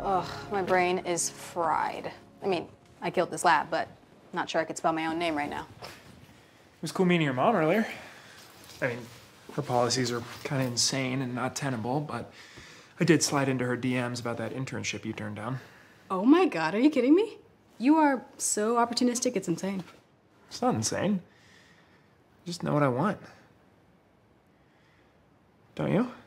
Ugh, my brain is fried. I mean, I killed this lab, but not sure I could spell my own name right now. It was cool meeting your mom earlier. I mean, her policies are kind of insane and not tenable, but I did slide into her DMs about that internship you turned down. Oh my God, are you kidding me? You are so opportunistic, it's insane. It's not insane. I just know what I want. Don't you?